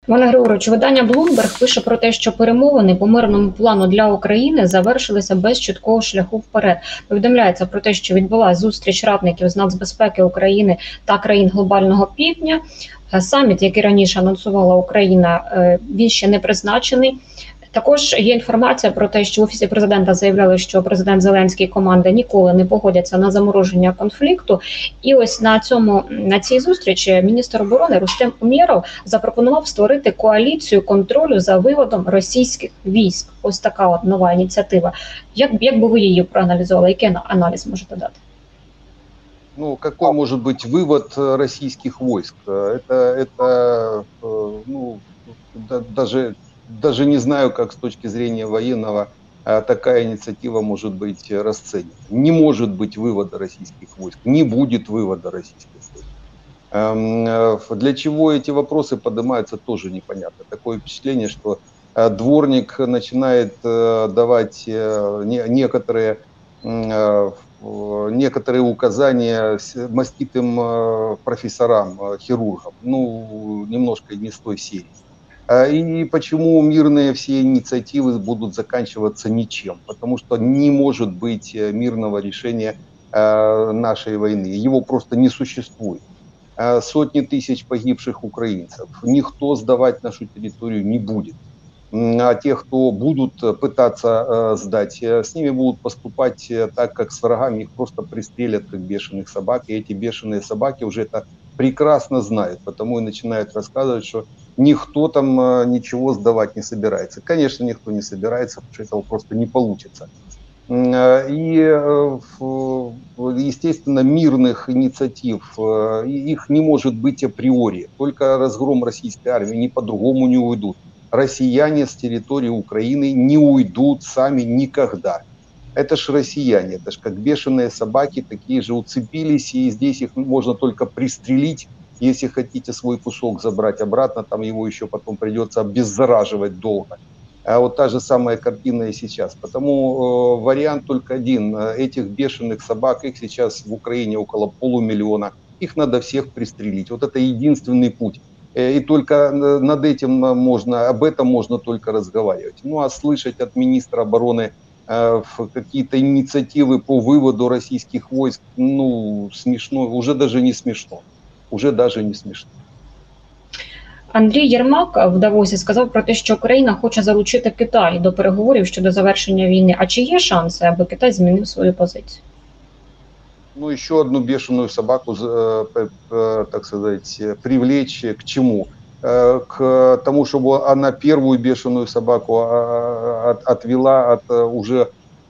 Пане Григоровичу, видання Bloomberg пише про те, що перемовини по мирному плану для України завершилися без чіткого шляху вперед. Повідомляється про те, що відбулася зустріч радників з нацбезпеки України та країн глобального півдня. Саміт, який раніше анонсувала Україна, він ще не призначений. Також є інформація про те, що в Офісі президента заявляли, що президент Зеленський і команда ніколи не погодяться на замороження конфлікту. І ось на цій зустрічі міністр оборони Рустем Умєров запропонував створити коаліцію контролю за виводом російських військ. Ось така от нова ініціатива. Як би ви її проаналізували? Який аналіз можете дати? Ну, какой может быть вывод российских войск? Даже не знаю, как с точки зрения военного такая инициатива может быть расценена. Не может быть вывода российских войск, не будет вывода российских войск. Для чего эти вопросы поднимаются, тоже непонятно. Такое впечатление, что дворник начинает давать некоторые указания маститым профессорам, хирургам. Ну, немножко не с той серии. И почему мирные все инициативы будут заканчиваться ничем? Потому что не может быть мирного решения нашей войны. Его просто не существует. Сотни тысяч погибших украинцев. Никто сдавать нашу территорию не будет. А те, кто будут пытаться сдать, с ними будут поступать так, как с врагами. Их просто пристрелят, как бешеных собак. И эти бешеные собаки уже это прекрасно знают. Потому и начинают рассказывать, что никто там ничего сдавать не собирается. Конечно, никто не собирается, потому что этого просто не получится. И, естественно, мирных инициатив, их не может быть априори. Только разгром российской армии, они по-другому не уйдут. Россияне с территории Украины не уйдут сами никогда. Это ж россияне, это ж как бешеные собаки, такие же уцепились, и здесь их можно только пристрелить. Если хотите свой кусок забрать обратно, там его еще потом придется обеззараживать долго. А вот та же самая картина и сейчас. Потому вариант только один. Этих бешеных собак, их сейчас в Украине около 500 000. Их надо всех пристрелить. Вот это единственный путь. И только об этом можно только разговаривать. Ну а слышать от министра обороны какие-то инициативы по выводу российских войск, ну, смешно, уже даже не смешно. Андрій Єрмак в Давосі сказав про те, що Україна хоче залучити Китай до переговорів щодо завершення війни. А чи є шанси, аби Китай змінив свою позицію? Ну, еще одну бешеную собаку, так сказать, привлечь к чему? К тому, чтобы она первую бешеную собаку отвела от уже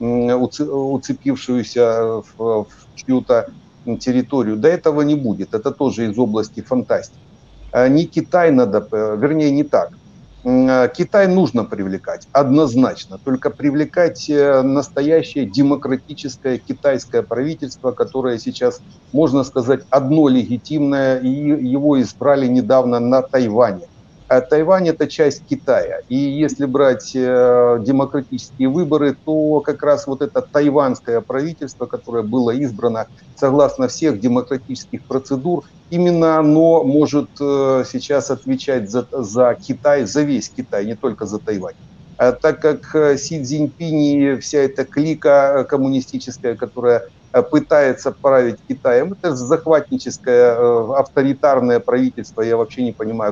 уцепившуюся в чью-то территорию. До этого не будет. Это тоже из области фантастики. Не Китай надо, вернее, не так. Китай нужно привлекать, однозначно. Только привлекать настоящее демократическое китайское правительство, которое сейчас, можно сказать, одно легитимное, и его избрали недавно на Тайване. А Тайвань – это часть Китая. И если брать демократические выборы, то как раз вот это тайваньское правительство, которое было избрано согласно всех демократических процедур, именно оно может сейчас отвечать за Китай, за весь Китай, не только за Тайвань. Так как Си Цзиньпинь и вся эта клика коммунистическая, которая пытается править Китаем, это захватническое авторитарное правительство. Я вообще не понимаю,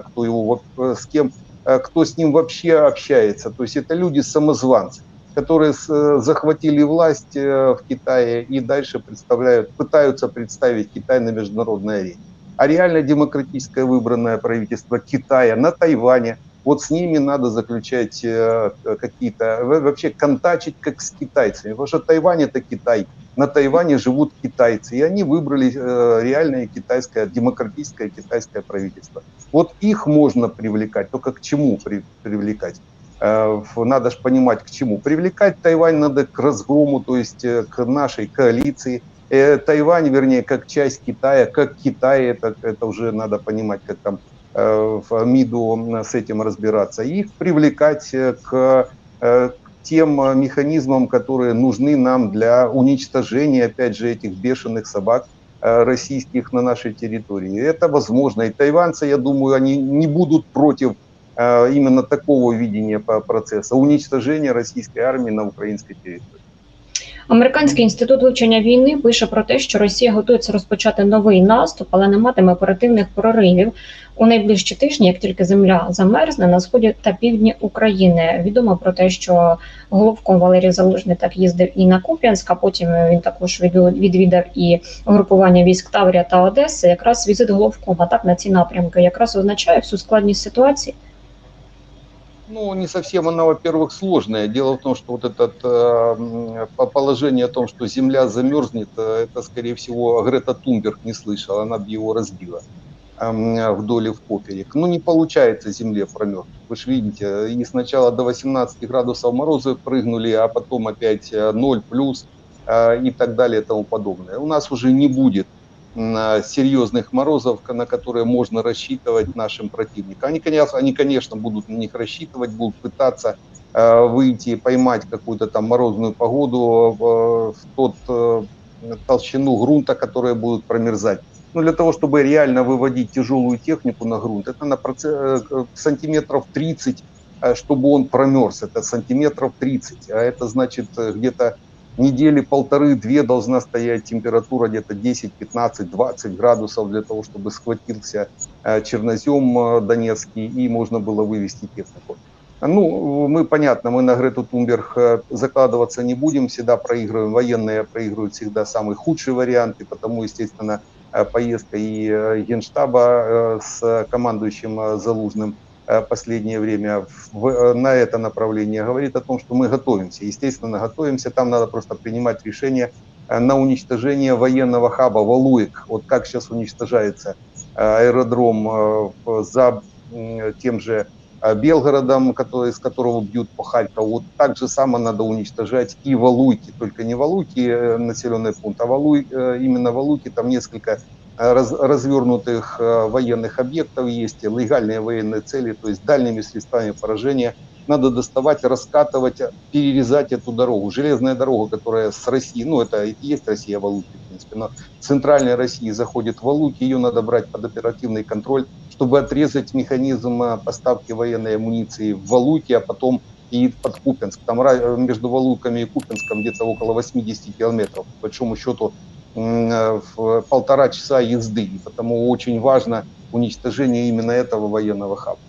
кто с ним вообще общается. То есть это люди-самозванцы, которые захватили власть в Китае и дальше пытаются представить Китай на международной арене. А реально демократическое выбранное правительство Китая на Тайване, вот с ними надо заключать какие-то, вообще контачить как с китайцами, потому что Тайвань – это Китай, на Тайване живут китайцы, и они выбрали реальное китайское, демократическое китайское правительство. Вот их можно привлекать, только к чему привлекать? Надо же понимать, к чему. Привлекать Тайвань надо к разгрому, то есть к нашей коалиции. Тайвань, вернее, как часть Китая, как Китай, это уже надо понимать, как там в МИДу с этим разбираться. И их привлекать к тем механизмам, которые нужны нам для уничтожения, опять же, этих бешеных собак российских на нашей территории. Это возможно. И тайваньцы, я думаю, они не будут против именно такого видения процесса уничтожения российской армии на украинской территории. Американський інститут вивчення війни пише про те, що Росія готується розпочати новий наступ, але не матиме оперативних проривів у найближчі тижні, як тільки земля замерзне на сході та півдні України. Відомо про те, що головком Валерій Залужний так їздив і на Куп'янськ, а потім він також відвідав і групування військ Таврія та Одеси. Якраз візит головкома так на ці напрямки якраз означає всю складність ситуації. Ну, не совсем она, во-первых, сложная. Дело в том, что вот это положение о том, что земля замерзнет, это, скорее всего, Грета Тунберг не слышала, она бы его разбила вдоль и впоперек. Ну, не получается земле промерзнуть. Вы же видите, и сначала до 18 градусов морозы прыгнули, а потом опять 0 плюс и так далее и тому подобное. У нас уже не будет серьезных морозов, на которые можно рассчитывать нашим противникам. Они, конечно, будут на них рассчитывать, будут пытаться выйти, поймать какую-то там морозную погоду в тот толщину грунта, которая будет промерзать. Но для того, чтобы реально выводить тяжелую технику на грунт, это на сантиметров 30, чтобы он промерз. Это сантиметров 30, а это значит где-то недели полторы-две должна стоять температура где-то 10, 15, 20 градусов для того, чтобы схватился чернозем донецкий и можно было вывести технику. Ну, мы на Грету Тунберг закладываться не будем, всегда проигрываем, военные проигрывают всегда самый худший вариант, и потому, естественно, поездка и Генштаба с командующим Залужным последнее время на это направление говорит о том, что мы готовимся. Естественно, готовимся. Там надо просто принимать решение на уничтожение военного хаба Валуек. Вот как сейчас уничтожается аэродром за тем же Белгородом, из которого бьют по Харькову. Вот так же само надо уничтожать и Валуйки. Только не Валуйки населенный пункт, а именно Валуйки. Там несколько развернутых военных объектов есть, легальные военные цели, то есть дальними средствами поражения. Надо доставать, раскатывать, перерезать эту дорогу. Железная дорога, которая с России, ну это и есть Россия, Валуйки, в принципе, но центральная Россия заходит в Валуйки, ее надо брать под оперативный контроль, чтобы отрезать механизм поставки военной амуниции в Валуйки, а потом и под Куп'янск. Там между Валуйками и Куп'янском где-то около 80 километров, по большому счету в 1,5 часа езды. И потому очень важно уничтожение именно этого военного хаба.